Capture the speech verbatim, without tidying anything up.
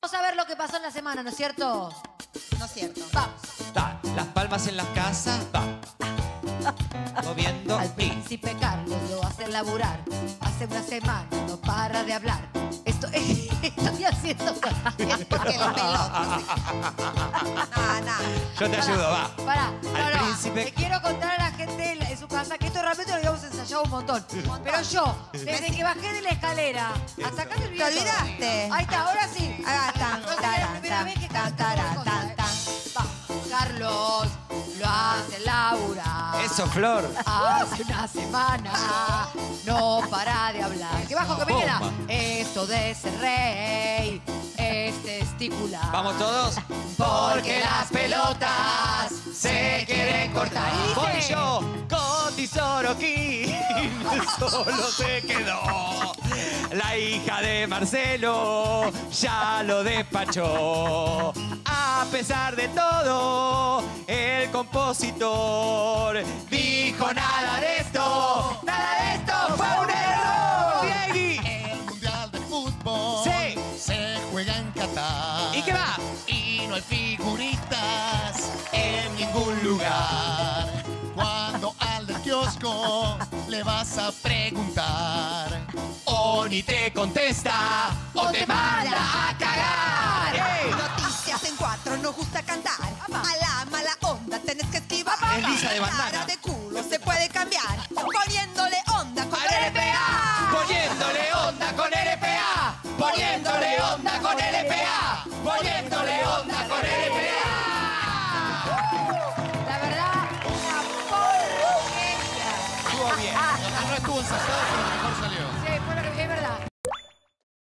Vamos a ver lo que pasó en la semana, ¿no es cierto? No es cierto. Vamos. Da las palmas en las casas, va. Moviendo Al y... príncipe Carlos lo hacen laburar. Hace una semana no para de hablar. Esto estoy haciendo... Es porque la pelota. No, no. Yo te ayudo, va. Pará, Al no, no. príncipe- Le quiero contar a la gente en en su casa que esto realmente lo habíamos ensayado un montón. Pero yo, desde que bajé de la escalera hasta acá me olvidé ¿Te todo. olvidaste? Ahí está, ahora sí. Ah, tan, No sería la taran, primera tan, vez que tan, canto taran, cosas, tan, ¿eh? tan. Va, Carlos lo hace laburar. Eso, Flor. Hace una semana no para de hablar. Que bajo que me queda. Bomba. Esto de ser rey es testicular. ¿Vamos todos? Porque las pelotas se quieren cortar. Y dice- Voy yo con Tesoro King. Solo se quedó. La hija de Marcelo ya lo despachó. A pesar de todo, el compositor dijo nada de esto. Nada de esto fue un error. Diegui. El Mundial de Fútbol Sí. se juega en Qatar. ¿Y qué va? Y no hay figuritas en ningún lugar. Cuando al del kiosco le vas a preguntar, O ni te contesta o te manda a cagar. ¡Ey! Noticias en cuatro, nos gusta cantar. A la mala onda tenés que esquivar. Es Lisa de bandana. Cara de culo se puede cambiar. Poniéndole onda con ¡Al el R P A! Poniéndole onda con L P A. Poniéndole onda con L P A. Poniéndole onda